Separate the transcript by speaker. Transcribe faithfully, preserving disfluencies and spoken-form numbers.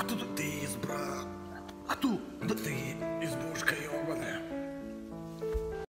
Speaker 1: Кто тут?
Speaker 2: Ты из брат.
Speaker 1: Кто?
Speaker 2: Да ты.